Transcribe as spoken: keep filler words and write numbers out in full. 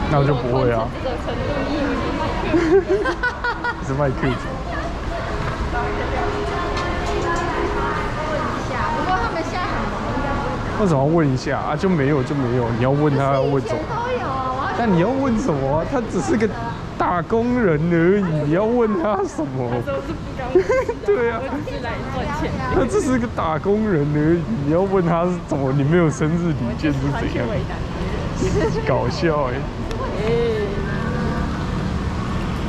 那我就不会啊。 这个程度， 是卖裤子。 问一下，不过他们现在很忙，应该不会。 为什么要问一下啊？就没有就没有，你要问他要问什么？ 都有啊， 但你要问什么？他只是个打工人而已，你要问他什么？ 都是不干我的事啊对啊， 我只是来赚钱。 他只是个打工人而已，你要问他是怎么？你没有生日礼券是怎样？搞笑哎、欸！ 哎